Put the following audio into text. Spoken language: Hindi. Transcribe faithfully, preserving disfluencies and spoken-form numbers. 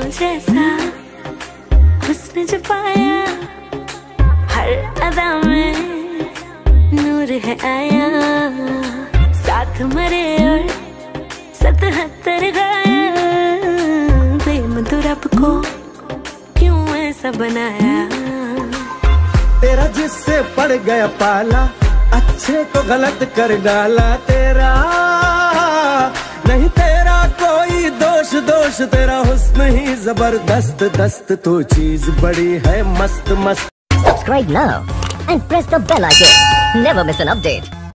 जैसा उसने जो पाया, हर अदा में नूर है आया। साथ मरे और सतहत्तर घायल, प्रेम तो रब को क्यों ऐसा बनाया। तेरा जिससे पड़ गया पाला, अच्छे को गलत कर डाला। तेरा नहीं तेरा कोई दोष, दोष तेरा हुस्न ही जबरदस्त दस्त। तो चीज बड़ी है मस्त मस्त। Subscribe now and press the bell icon. Never miss an update.